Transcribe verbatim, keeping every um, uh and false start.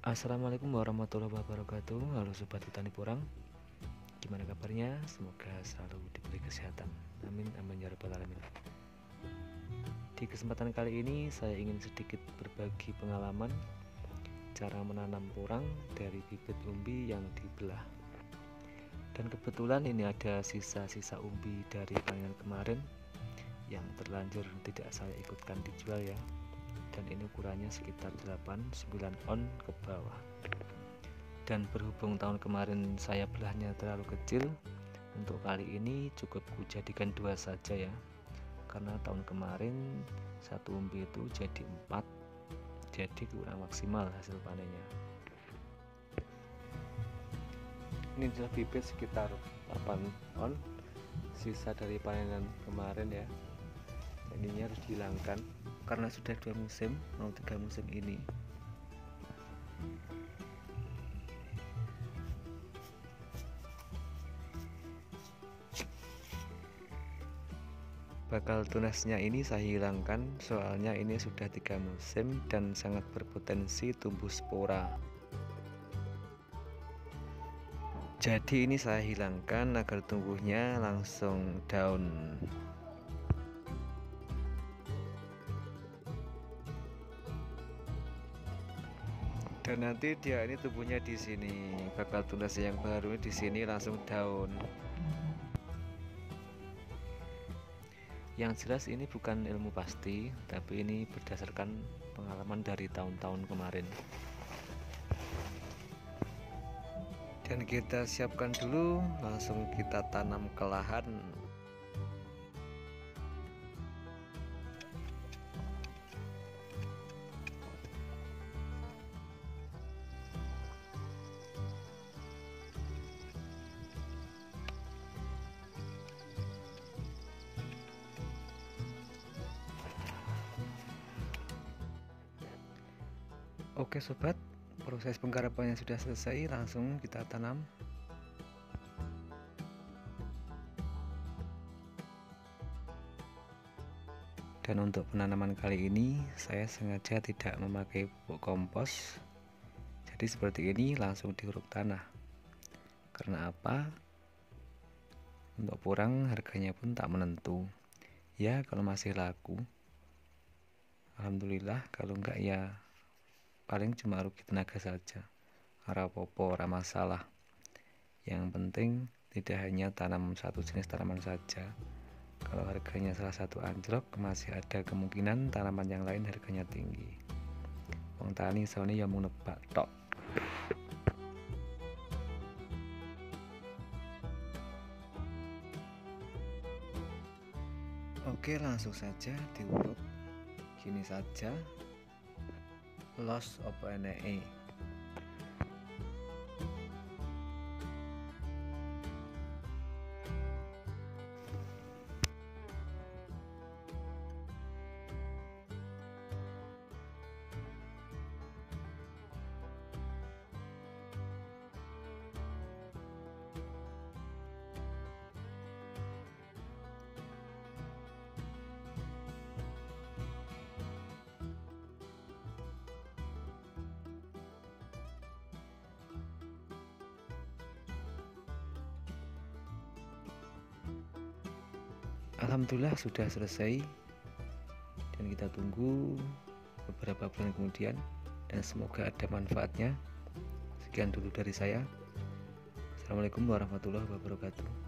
Assalamualaikum warahmatullahi wabarakatuh. Halo sobat Hutan Porang, gimana kabarnya? Semoga selalu diberi kesehatan, amin amin ya rabbal alamin. Di kesempatan kali ini saya ingin sedikit berbagi pengalaman cara menanam porang dari bibit umbi yang dibelah. Dan kebetulan ini ada sisa-sisa umbi dari panen kemarin yang terlanjur tidak saya ikutkan dijual ya. Dan ini ukurannya sekitar delapan sembilan on ke bawah. Dan berhubung tahun kemarin saya belahnya terlalu kecil, untuk kali ini cukup kujadikan dua saja ya, karena tahun kemarin satu umbi itu jadi empat, jadi kurang maksimal hasil panennya. Ini adalah bibit sekitar delapan on, sisa dari panenan kemarin ya. Ini harus dihilangkan karena sudah dua musim, mau tiga musim ini. Bakal tunasnya ini saya hilangkan, soalnya ini sudah tiga musim dan sangat berpotensi tumbuh spora. Jadi ini saya hilangkan agar tumbuhnya langsung daun. Dan nanti dia ini tumbuhnya di sini, bakal tunas yang baru di sini langsung daun. Yang jelas ini bukan ilmu pasti, tapi ini berdasarkan pengalaman dari tahun-tahun kemarin. Dan kita siapkan dulu, langsung kita tanam ke lahan. Oke sobat, proses penggarapannya sudah selesai, langsung kita tanam. Dan untuk penanaman kali ini saya sengaja tidak memakai pupuk kompos, jadi seperti ini langsung diuruk tanah. Karena apa? Untuk porang harganya pun tak menentu ya, kalau masih laku alhamdulillah, kalau enggak ya paling cuma rugi tenaga saja. Ora popo, ora masalah. Yang penting tidak hanya tanam satu jenis tanaman saja. Kalau harganya salah satu anjlok, masih ada kemungkinan tanaman yang lain harganya tinggi. Wong tani soalnya ya mau nebak tok. Oke, langsung saja diurut. Gini saja. Los opo eneke. Alhamdulillah sudah selesai, dan kita tunggu beberapa bulan kemudian, dan semoga ada manfaatnya. Sekian dulu dari saya. Assalamualaikum warahmatullahi wabarakatuh.